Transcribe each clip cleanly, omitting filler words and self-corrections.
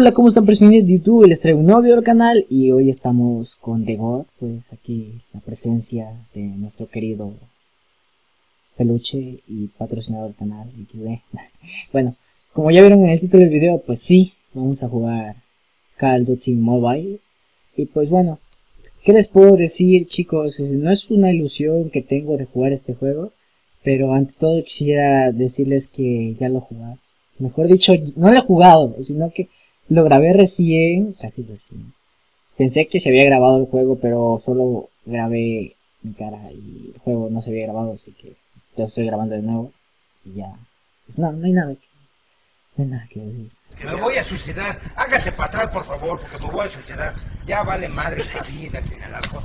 Hola, ¿cómo están, personas de YouTube? Les traigo un nuevo video al canal y hoy estamos con The God, pues aquí la presencia de nuestro querido peluche y patrocinador del canal XD. Bueno, como ya vieron en el título del video, pues sí, vamos a jugar Call of Duty Mobile. Y pues bueno, ¿qué les puedo decir, chicos? No es una ilusión que tengo de jugar este juego, pero ante todo quisiera decirles que ya lo he jugado. Mejor dicho, no lo he jugado, sino que lo grabé recién, casi recién. Pensé que se había grabado el juego, pero solo grabé mi cara y el juego no se había grabado, así que lo estoy grabando de nuevo. Y ya, pues no hay nada que decir. Que me voy a suicidar. Hágase para atrás, por favor, porque me voy a suicidar. Ya vale madre esta vida sin el alcohol.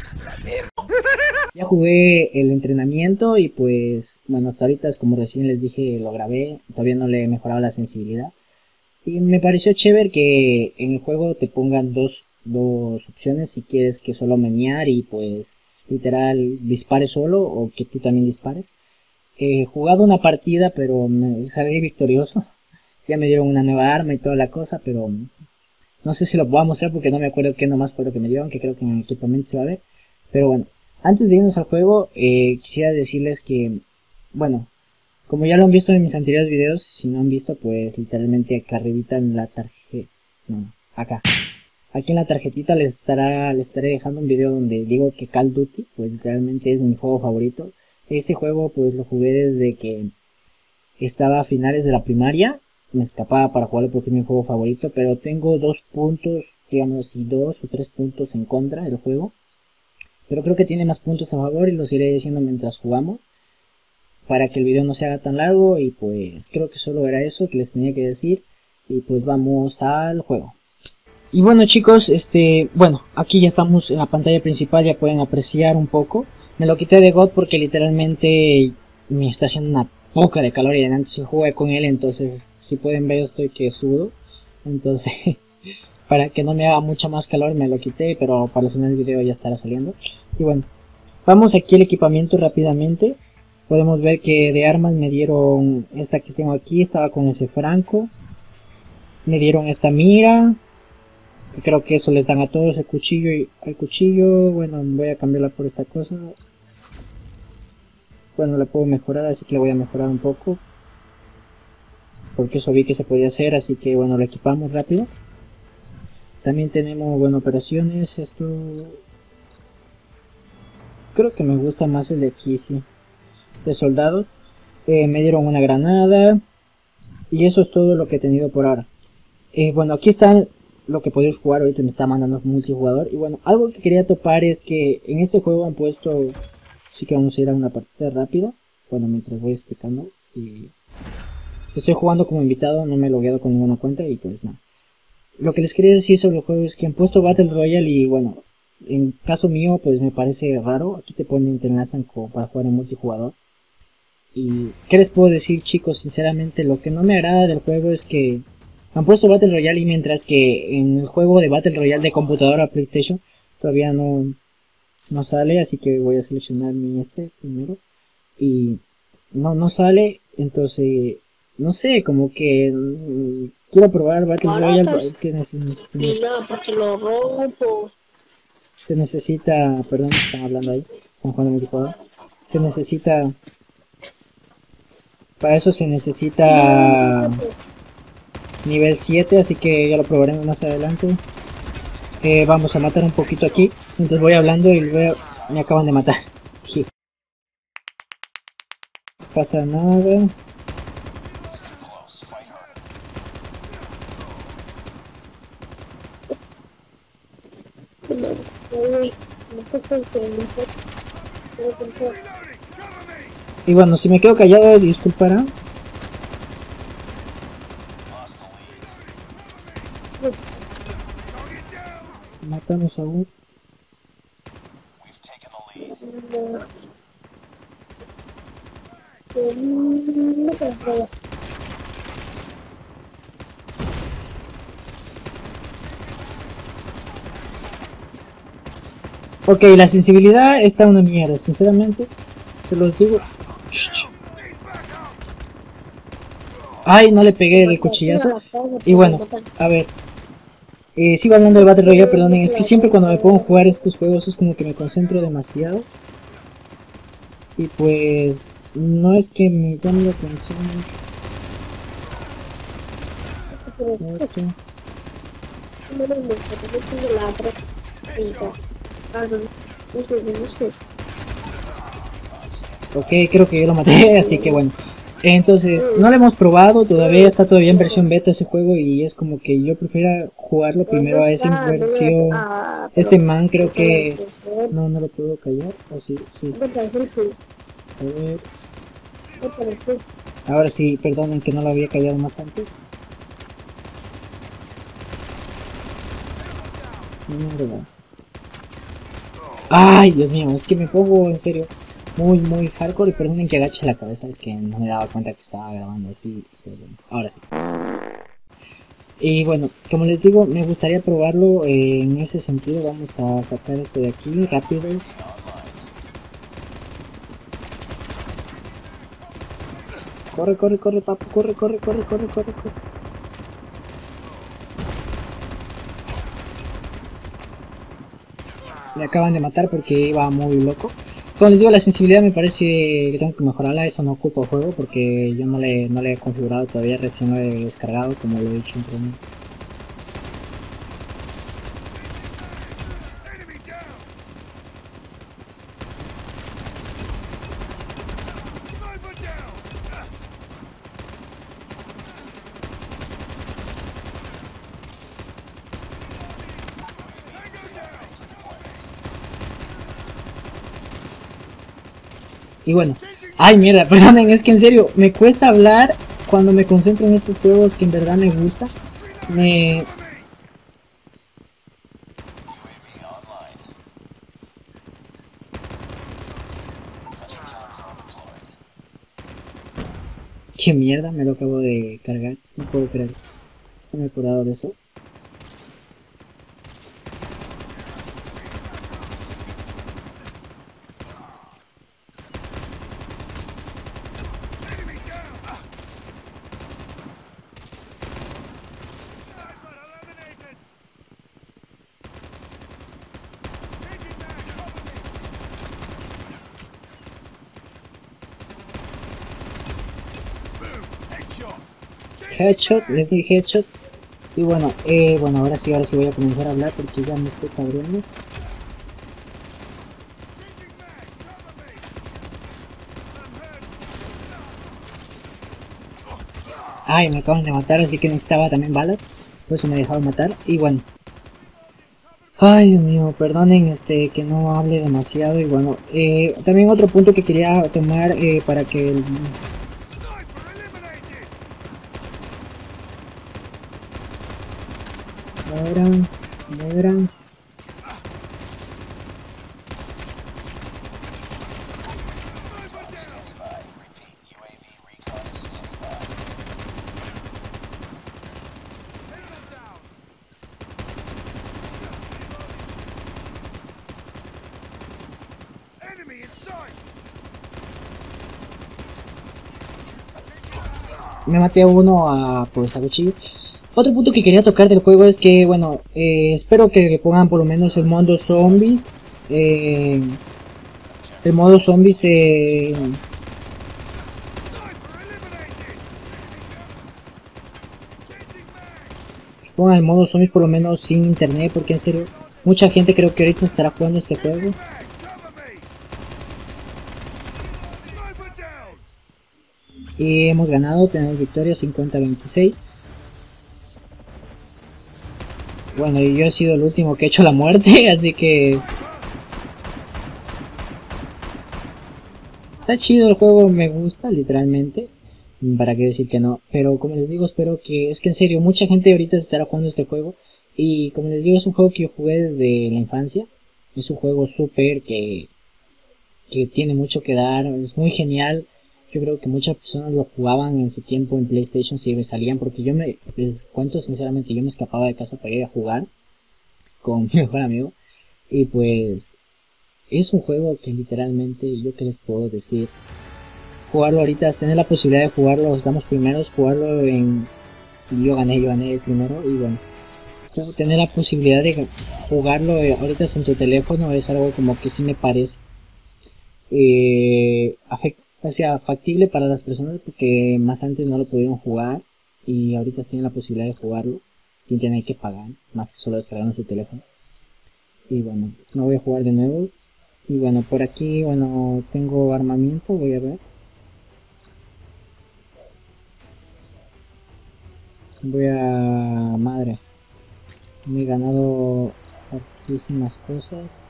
Ya jugué el entrenamiento y pues, bueno, hasta ahorita es como recién les dije, lo grabé. Todavía no le he mejorado la sensibilidad. Y me pareció chévere que en el juego te pongan dos opciones si quieres que solo menear y pues literal dispare solo o que tú también dispares. He jugado una partida pero me salí victorioso. Ya me dieron una nueva arma y toda la cosa, pero no sé si lo puedo mostrar porque no me acuerdo qué nomás fue lo que me dieron, que creo que en el equipamiento se va a ver. Pero bueno, antes de irnos al juego, quisiera decirles que, bueno, como ya lo han visto en mis anteriores videos, si no han visto, pues literalmente acá arribita en la tarjeta, no, acá. Aquí en la tarjetita les estaré dejando un video donde digo que Call of Duty, pues literalmente es mi juego favorito. Ese juego pues lo jugué desde que estaba a finales de la primaria. Me escapaba para jugarlo porque es mi juego favorito, pero tengo 2 puntos, digamos, y 2 o 3 puntos en contra del juego. Pero creo que tiene más puntos a favor y los iré diciendo mientras jugamos, para que el video no se haga tan largo. Y pues creo que solo era eso que les tenía que decir. Y pues vamos al juego. Y bueno, chicos, bueno, aquí ya estamos en la pantalla principal, ya pueden apreciar un poco. Me lo quité de God porque literalmente me está haciendo una poca de calor y antes yo jugué con él, entonces si pueden ver estoy que sudo. Entonces para que no me haga mucha más calor me lo quité, pero para el final del video ya estará saliendo. Y bueno, vamos aquí al equipamiento rápidamente. Podemos ver que de armas me dieron esta que tengo aquí, estaba con ese franco. Me dieron esta mira, que creo que eso les dan a todos, el cuchillo y el cuchillo. Bueno, voy a cambiarla por esta cosa. Bueno, la puedo mejorar, así que la voy a mejorar un poco, porque eso vi que se podía hacer, así que bueno, lo equipamos rápido. También tenemos, bueno, operaciones, esto... creo que me gusta más el de aquí, sí, de soldados. Me dieron una granada y eso es todo lo que he tenido por ahora. Bueno, aquí está lo que podéis jugar. Ahorita me está mandando multijugador. Y bueno, algo que quería topar es que en este juego han puesto, sí que vamos a ir a una partida rápida, bueno, mientras voy explicando. Y estoy jugando como invitado, no me he logueado con ninguna cuenta y pues nada. Lo que les quería decir sobre el juego es que han puesto Battle Royale y bueno, en caso mío pues me parece raro. Aquí te ponen, te enlazan para jugar en multijugador. Y ¿qué les puedo decir, chicos? Sinceramente lo que no me agrada del juego es que han puesto Battle Royale y mientras que en el juego de Battle Royale de computadora PlayStation todavía no sale, así que voy a seleccionar mi primero y no sale. Entonces no sé, como que quiero probar Battle Royale que se necesita, perdón, están hablando ahí, están jugando multijugador, se necesita, para eso se necesita nivel 7, así que ya lo probaremos más adelante. Vamos a matar un poquito aquí mientras voy hablando y luego me acaban de matar. No pasa nada. Y bueno, si me quedo callado, disculparán. Matamos a uno. Ok, la sensibilidad está una mierda, sinceramente. Se los digo. Ay, no le pegué el cuchillazo. Y bueno, a ver, Sigo hablando de Battle Royale, perdonen, es que siempre cuando me pongo a jugar estos juegos es como que me concentro demasiado. Y pues no es que me llame la atención mucho. Ok, creo que yo lo maté, así que bueno. Entonces, no lo hemos probado, todavía está todavía en versión beta ese juego y es como que yo prefiero jugarlo primero a esa versión. Este man creo que... No, no lo puedo callar, o sí, sí. A ver... Ahora sí, perdonen que no lo había callado más antes. Mierda. Ay, Dios mío, es que me pongo en serio muy hardcore y perdonen que agache la cabeza, es que no me daba cuenta que estaba grabando así, pero bueno, ahora sí. Y bueno, como les digo, me gustaría probarlo en ese sentido. Vamos a sacar esto de aquí rápido. Corre, corre, corre, papu, corre, corre, corre, corre, corre, corre. Le acaban de matar porque iba muy loco. Como les digo, la sensibilidad me parece que tengo que mejorarla. Eso no ocupa el juego porque yo no le he configurado todavía. Recién lo he descargado, como lo he dicho entre mí. Y bueno, ay mierda, perdonen, es que en serio, me cuesta hablar cuando me concentro en estos juegos que en verdad me gusta. Qué mierda, me lo acabo de cargar, no puedo creer. No me he acordado de eso. Headshot, les di headshot. Y bueno, bueno, ahora sí voy a comenzar a hablar porque ya me estoy cabreando. Ay, me acaban de matar, así que necesitaba también balas. Por eso me dejaron matar. Y bueno. Ay, Dios mío, perdonen que no hable demasiado. Y bueno, también otro punto que quería tomar para que el... Mueran. Me maté a uno a cuchillo. Otro punto que quería tocar del juego es que, bueno, espero que pongan por lo menos el modo zombies. El modo zombies pongan el modo zombies por lo menos sin internet, porque en serio, mucha gente creo que ahorita estará jugando este juego. Y hemos ganado, tenemos victoria 50-26. Bueno, y yo he sido el último que he hecho la muerte, así que... Está chido el juego, me gusta, literalmente. Para qué decir que no. Pero como les digo, espero que... Es que en serio, mucha gente ahorita se estará jugando este juego. Y como les digo, es un juego que yo jugué desde la infancia. Es un juego súper que tiene mucho que dar. Es muy genial. Yo creo que muchas personas lo jugaban en su tiempo en PlayStation si me salían. Porque les cuento sinceramente, yo me escapaba de casa para ir a jugar con mi mejor amigo. Y pues... Es un juego que literalmente, yo que les puedo decir, jugarlo ahorita, tener la posibilidad de jugarlo, estamos primeros, jugarlo en... Y yo gané el primero, y bueno. tener la posibilidad de jugarlo ahorita en tu teléfono es algo como que sí me parece o sea, factible para las personas, porque más antes no lo pudieron jugar y ahorita tienen la posibilidad de jugarlo sin tener que pagar, más que solo descargar en su teléfono. Y bueno, no voy a jugar de nuevo. Y bueno, por aquí, bueno, tengo armamento, voy a ver. Madre, me he ganado muchísimas cosas.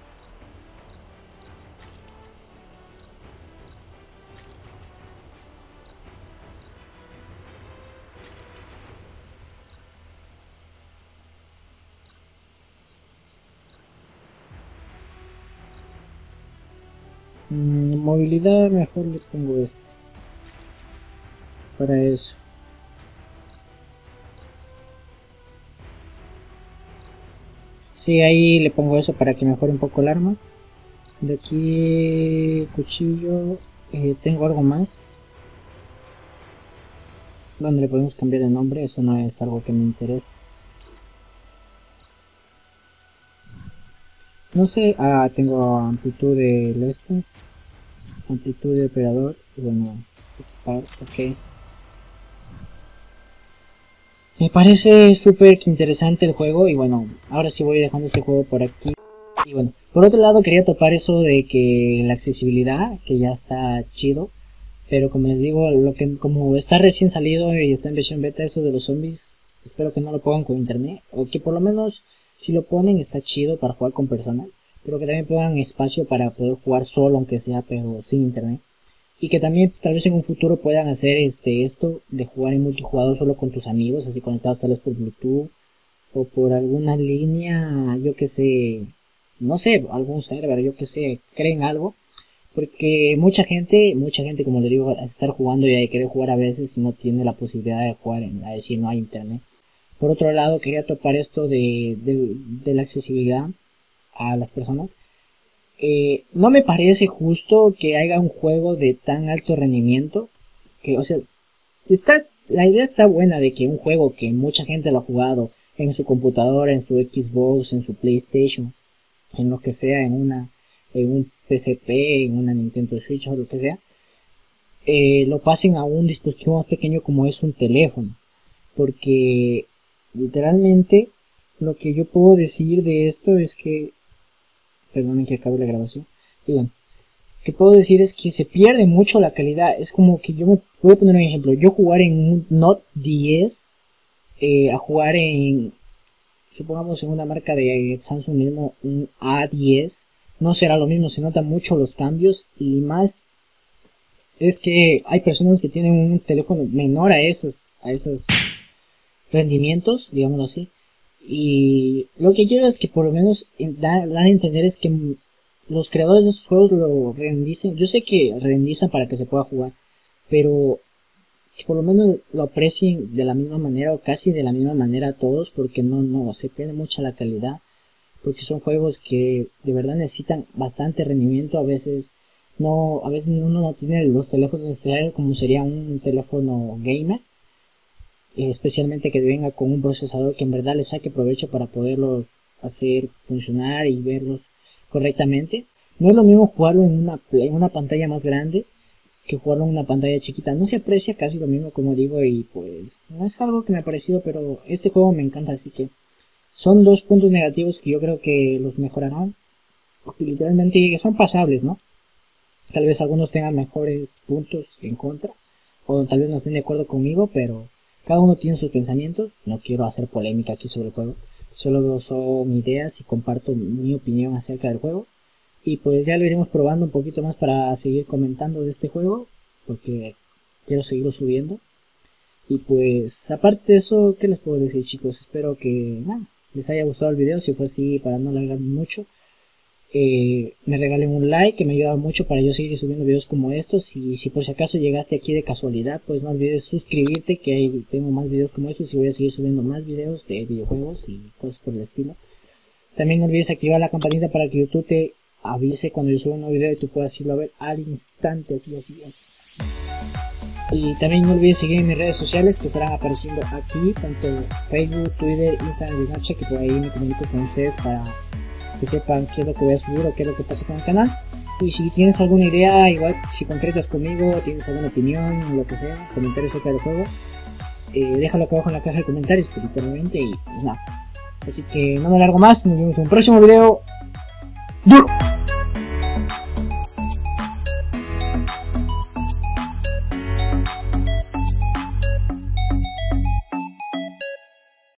Movilidad, mejor le pongo este. Para eso. Sí, ahí le pongo eso para que mejore un poco el arma. De aquí, cuchillo. Tengo algo más. Bueno, le podemos cambiar de nombre, eso no es algo que me interesa. No sé, tengo amplitud del amplitud de operador, y bueno, equipar, ok. Me parece súper interesante el juego, y bueno, ahora sí voy dejando este juego por aquí. Y bueno, por otro lado quería topar eso de que la accesibilidad, que ya está chido, pero como les digo, como está recién salido y está en versión beta, eso de los zombies, espero que no lo pongan con internet, o que por lo menos si lo ponen está chido para jugar con personas, pero que también pongan espacio para poder jugar solo, aunque sea, pero sin internet. Y que también tal vez en un futuro puedan hacer esto de jugar en multijugador solo con tus amigos, así conectados tal vez por Bluetooth o por alguna línea, yo que sé, no sé, algún server, yo que sé, creen algo. Porque mucha gente como le digo, a estar jugando y a querer jugar a veces no tiene la posibilidad de jugar a decir no hay internet. Por otro lado, quería topar esto de la accesibilidad a las personas. No me parece justo que haya un juego de tan alto rendimiento. Que, o sea, la idea está buena de que un juego que mucha gente lo ha jugado en su computadora, en su Xbox, en su PlayStation, en lo que sea, en un PSP, en una Nintendo Switch o lo que sea, lo pasen a un dispositivo más pequeño como es un teléfono. Porque literalmente lo que yo puedo decir de esto es que, perdonen que acabe la grabación, y bueno, que puedo decir es que se pierde mucho la calidad. Es como que yo me voy a poner un ejemplo, yo jugar en un Note 10 a jugar en, supongamos en una marca de Samsung mismo, un A10, no será lo mismo, se notan mucho los cambios. Y más es que hay personas que tienen un teléfono menor a esos rendimientos, digámoslo así. Y lo que quiero es que por lo menos dan a entender es que los creadores de estos juegos lo rendicen. Yo sé que rendizan para que se pueda jugar, pero que por lo menos lo aprecien de la misma manera o casi de la misma manera a todos, porque no se pierde mucha la calidad, porque son juegos que de verdad necesitan bastante rendimiento. A veces uno no tiene los teléfonos necesarios como sería un teléfono gamer, especialmente que venga con un procesador que en verdad le saque provecho para poderlos hacer funcionar y verlos correctamente. No es lo mismo jugarlo en una pantalla más grande que jugarlo en una pantalla chiquita. No se aprecia casi lo mismo, como digo, y pues no es algo que me ha parecido, pero este juego me encanta, así que son dos puntos negativos que yo creo que los mejorarán, porque literalmente son pasables, ¿no? Tal vez algunos tengan mejores puntos en contra, o tal vez no estén de acuerdo conmigo, pero cada uno tiene sus pensamientos. No quiero hacer polémica aquí sobre el juego, solo son ideas y comparto mi opinión acerca del juego. Y pues ya lo iremos probando un poquito más para seguir comentando de este juego, porque quiero seguirlo subiendo. Y pues aparte de eso, ¿qué les puedo decir, chicos? Espero que les haya gustado el video. Si fue así, para no alargar mucho, me regalen un like, que me ayuda mucho para yo seguir subiendo videos como estos. Y si por si acaso llegaste aquí de casualidad, pues no olvides suscribirte, que ahí tengo más videos como estos y voy a seguir subiendo más videos de videojuegos y cosas por el estilo. También no olvides activar la campanita para que YouTube te avise cuando yo suba un nuevo video y tú puedas irlo a ver al instante, así. Y también no olvides seguir en mis redes sociales que estarán apareciendo aquí, tanto Facebook, Twitter, Instagram y Snapchat, que por ahí me comunico con ustedes para que sepan qué es lo que voy a subir o qué es lo que pasa con el canal. Y si tienes alguna idea, igual si concretas conmigo, tienes alguna opinión, lo que sea, comentarios acerca del juego, déjalo acá abajo en la caja de comentarios, literalmente, y pues nada. Así que no me largo más, nos vemos en un próximo video. ¡Duro!